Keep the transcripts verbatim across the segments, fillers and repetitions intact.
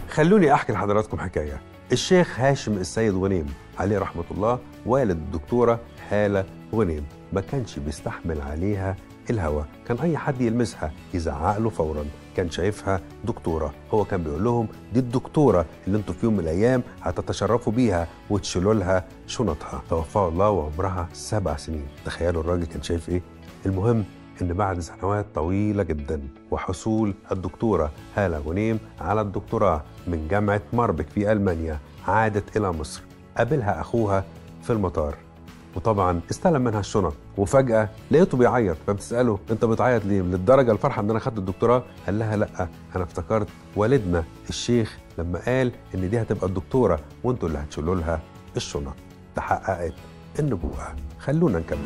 خلوني أحكي لحضراتكم حكاية. الشيخ هاشم السيد غنيم عليه رحمة الله والد الدكتورة هالة غنيم ما كانش بيستحمل عليها الهوى، كان أي حد يلمسها يزعق له فورا، كان شايفها دكتورة. هو كان بيقول لهم دي الدكتورة اللي انتوا في يوم من الأيام هتتشرفوا بيها وتشيلوا لها شنطها. توفاه الله وعمرها سبع سنين. تخيلوا الراجل كان شايف إيه؟ المهم إن بعد سنوات طويلة جدا وحصول الدكتورة هالة غنيم على الدكتوراه من جامعة ماربك في ألمانيا، عادت إلى مصر. قابلها أخوها في المطار وطبعا استلم منها الشنط، وفجأة لقيته بيعيط، فبتسأله أنت بتعيط ليه؟ للدرجة الفرحة إن أنا خدت الدكتوراه؟ قال لها لأ، أنا افتكرت والدنا الشيخ لما قال إن دي هتبقى الدكتورة وأنتوا اللي هتشيلوا لها الشنط. تحققت النبوءة. خلونا نكمل.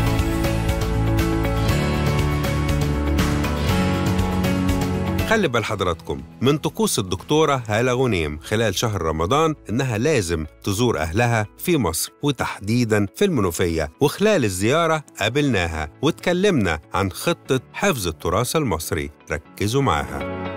خلي بال حضراتكم من طقوس الدكتورة هالة غنيم خلال شهر رمضان إنها لازم تزور أهلها في مصر وتحديداً في المنوفية، وخلال الزيارة قابلناها واتكلمنا عن خطة حفظ التراث المصري. ركزوا معاها.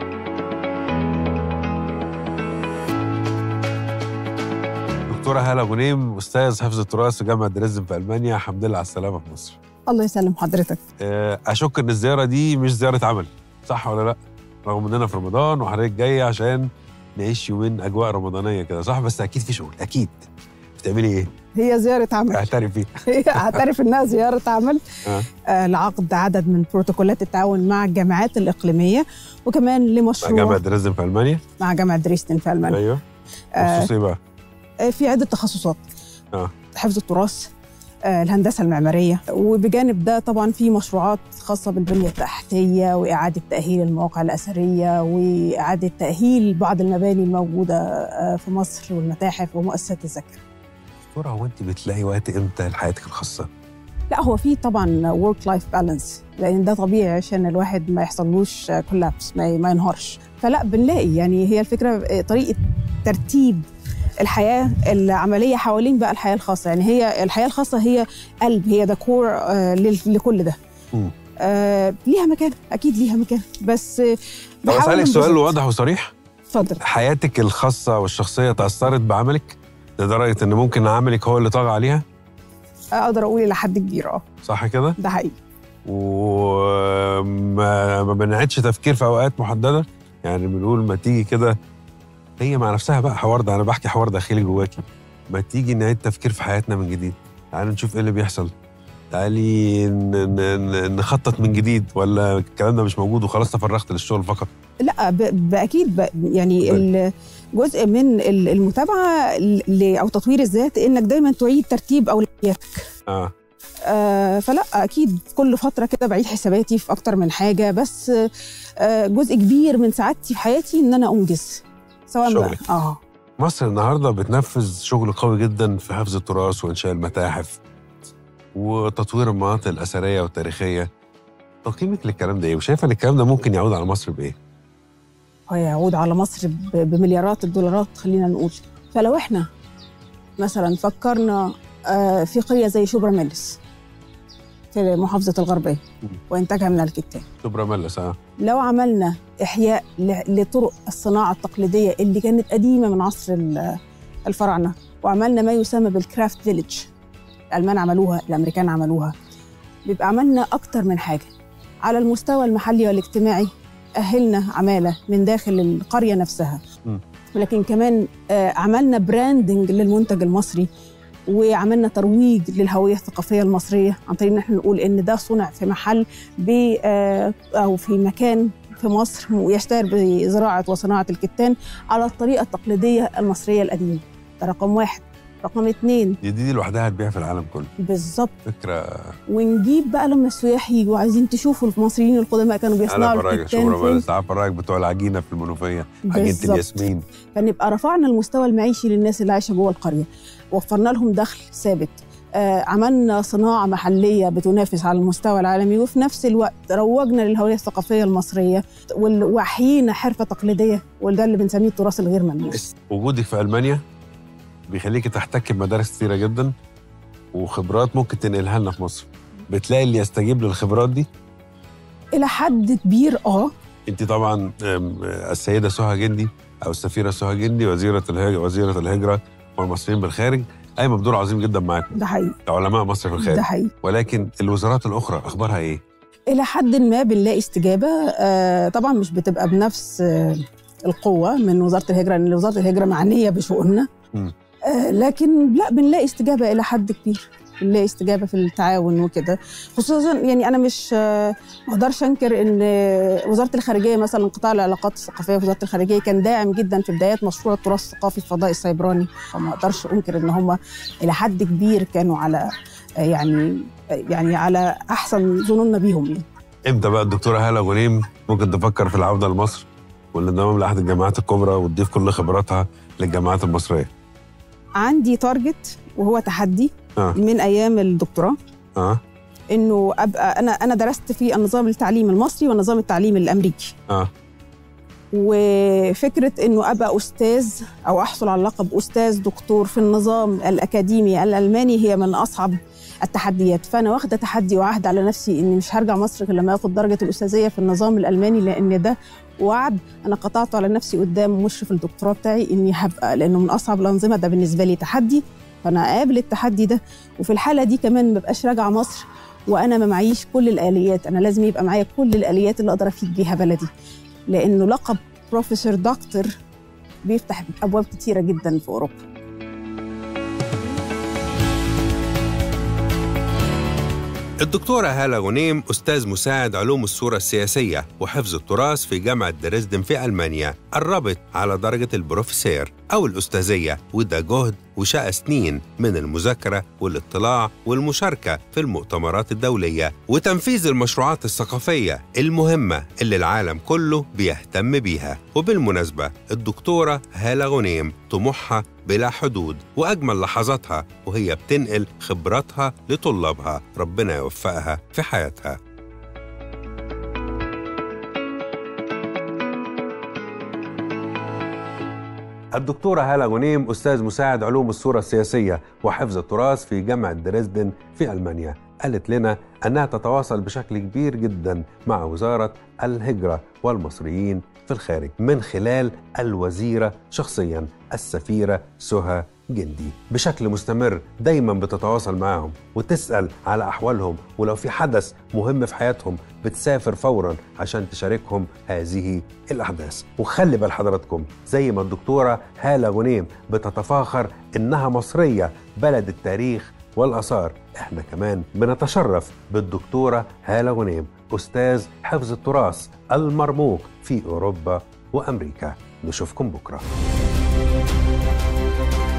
دكتورة هالة غنيم أستاذ حفظ التراث في جامعة دريسدن في ألمانيا، الحمد لله على السلامة في مصر. الله يسلم حضرتك. أشك إن الزيارة دي مش زيارة عمل، صح ولا لأ؟ رغم اننا في رمضان وحضرتك جايه عشان نعيش يومين اجواء رمضانيه كده، صح؟ بس اكيد في شغل، اكيد. بتعملي ايه؟ هي زياره عمل. اعترفي. اعترف انها زياره عمل. آه. آه لعقد عدد من بروتوكولات التعاون مع الجامعات الاقليميه، وكمان لمشروع مع جامعه دريسدن في المانيا. مع جامعه دريسدن في المانيا. ايوه. بخصوص ايه بقى؟ آه في عده تخصصات. اه حفظ التراث، الهندسة المعمارية، وبجانب ده طبعا في مشروعات خاصة بالبنية التحتية وإعادة تأهيل المواقع الأثرية وإعادة تأهيل بعض المباني الموجودة في مصر والمتاحف ومؤسسات الذاكرة. دكتورة، هو أنت بتلاقي وقت إمتى لحياتك الخاصة؟ لا، هو في طبعا work life balance، لأن ده طبيعي عشان الواحد ما يحصلوش كولابس، ما ينهارش. فلا بنلاقي، يعني هي الفكرة طريقة ترتيب الحياة العملية حوالين بقى الحياة الخاصة. يعني هي الحياة الخاصة هي قلب، هي دكور آه لكل ده. آه ليها مكان، أكيد ليها مكان، بس بحاول أسألك سؤال واضح وصريح. اتفضل. حياتك الخاصة والشخصية تأثرت بعملك لدرجة إن ممكن عملك هو اللي طغى عليها؟ أقدر أقول إلى حد كبير. أه صح كده؟ ده حقيقي. وما ما بنعيدش تفكير في أوقات محددة؟ يعني بنقول ما تيجي كده هي مع نفسها بقى حوار ده، أنا بحكي حوار داخلي جواكي، ما تيجي نعيد تفكير في حياتنا من جديد، تعالي نشوف إيه اللي بيحصل، تعالي نخطط من جديد، ولا الكلام ده مش موجود وخلاص تفرغت للشغل فقط؟ لا بأكيد، يعني طيب. جزء من المتابعة أو تطوير الذات إنك دايما تعيد ترتيب أولوياتك. آه. آه فلا أكيد كل فترة كده بعيد حساباتي في أكتر من حاجة، بس آه جزء كبير من سعادتي في حياتي إن أنا أنجز سواء شغلك. بقى. آه مصر النهارده بتنفذ شغل قوي جدا في حفظ التراث وإنشاء المتاحف وتطوير المناطق الأثرية والتاريخية. تقييمك للكلام ده إيه؟ وشايفة إن الكلام ده ممكن يعود على مصر بإيه؟ هيعود على مصر بمليارات الدولارات خلينا نقول. فلو إحنا مثلا فكرنا آه في قرية زي شبرا ميلس في محافظة الغربية وإنتاجها من الكتان. شبرا ميلس. آه. لو عملنا إحياء لطرق الصناعة التقليدية اللي كانت قديمة من عصر الفراعنة، وعملنا ما يسمى بالكرافت فيليج، الألمان عملوها، الأمريكان عملوها، بيبقى عملنا أكتر من حاجة على المستوى المحلي والاجتماعي. أهلنا عمالة من داخل القرية نفسها، م. ولكن كمان عملنا براندنج للمنتج المصري، وعملنا ترويج للهوية الثقافية المصرية عن طريق ان احنا نقول ان ده صنع في محل ب او في مكان في مصر يشتهر بزراعة وصناعة الكتان على الطريقة التقليدية المصرية القديمة. ده رقم واحد. رقم اتنين، دي دي لوحدها هتبيع في العالم كله. بالظبط. فكرة. ونجيب بقى لما السياح يجوا عايزين تشوفوا المصريين القدماء كانوا بيصنعوا الكتان فين. تعرف الراجل بتوع العجينة في المنوفية، عجينة الياسمين. فنبقى رفعنا المستوى المعيشي للناس اللي عايشة جوه القرية، وفرنا لهم دخل ثابت، آه عملنا صناعة محلية بتنافس على المستوى العالمي، وفي نفس الوقت روجنا للهوية الثقافية المصرية وحيينا حرفة تقليدية، وده اللي بنسميه التراث الغير ملموس. وجودك في ألمانيا بيخليكي تحتكي بمدارس كتيرة جدا وخبرات ممكن تنقلها لنا في مصر. بتلاقي اللي يستجيب للخبرات دي؟ إلى حد كبير آه انت طبعا السيده سهى جندي او السفيره سهى جندي وزيره الهجره وزيره الهجره والمصريين بالخارج قايمه بدور عظيم جدا معاكم. ده حقيقي. علماء مصر في الخارج. ده حقيقي. ولكن الوزارات الاخرى اخبارها ايه؟ الى حد ما بنلاقي استجابه، آه طبعا مش بتبقى بنفس آه القوه من وزاره الهجره، لان وزاره الهجره معنيه بشؤوننا. آه لكن لا، بنلاقي استجابه الى حد كبير، بنلاقي استجابه في التعاون وكده. خصوصا يعني انا مش ما اقدرش انكر ان وزاره الخارجيه مثلا قطاع العلاقات الثقافيه في وزاره الخارجيه كان داعم جدا في بدايات مشروع التراث الثقافي في الفضاء السيبراني، فما اقدرش انكر ان هم الى حد كبير كانوا على يعني يعني على احسن ظنوننا بيهم. يعني امتى بقى الدكتوره هاله غنيم ممكن تفكر في العوده لمصر والانضمام لاحد الجامعات الكبرى وتضيف كل خبراتها للجامعات المصريه؟ عندي تارجت وهو تحدي آه. من ايام الدكتوراه اه انه ابقى انا انا درست في النظام التعليمي المصري والنظام التعليمي الامريكي. اه وفكره انه ابقى استاذ او احصل على لقب استاذ دكتور في النظام الاكاديمي الالماني هي من اصعب التحديات، فانا واخده تحدي وعهد على نفسي اني مش هرجع مصر غير لما اخد درجه الاستاذيه في النظام الالماني، لان ده وعد انا قطعته على نفسي قدام مشرف الدكتوراه بتاعي اني هبقى، لانه من اصعب الانظمه. ده بالنسبه لي تحدي، فانا قابل التحدي ده. وفي الحاله دي كمان ما بقاش راجعه مصر وانا ما معيش كل الاليات، انا لازم يبقى معايا كل الاليات اللي اقدر افيد بيها بلدي، لانه لقب بروفيسور دكتور بيفتح ابواب كتيره جدا في اوروبا. الدكتورة هالة غنيم أستاذ مساعد علوم الصورة السياسية وحفظ التراث في جامعة دريسدن في ألمانيا، قربت على درجة البروفيسور أو الأستاذية، وده جهد وشقى سنين من المذاكرة والاطلاع والمشاركة في المؤتمرات الدولية وتنفيذ المشروعات الثقافية المهمة اللي العالم كله بيهتم بيها. وبالمناسبة الدكتورة هالة غنيم طموحها بلا حدود، وأجمل لحظاتها وهي بتنقل خبراتها لطلابها، ربنا يوفقها في حياتها. الدكتورة هالة غنيم أستاذ مساعد علوم الصورة السياسية وحفظ التراث في جامعة دريسدن في ألمانيا، قالت لنا أنها تتواصل بشكل كبير جدا مع وزارة الهجرة والمصريين في الخارج من خلال الوزيرة شخصيا السفيرة سهى جندي، بشكل مستمر دايما بتتواصل معهم وتسأل على أحوالهم، ولو في حدث مهم في حياتهم بتسافر فورا عشان تشاركهم هذه الأحداث. وخلي بال حضراتكم، زي ما الدكتورة هالة غنيم بتتفاخر إنها مصرية بلد التاريخ والآثار، احنا كمان بنتشرف بالدكتورة هالة غنيم أستاذ حفظ التراث المرموق في أوروبا وأمريكا. نشوفكم بكرة.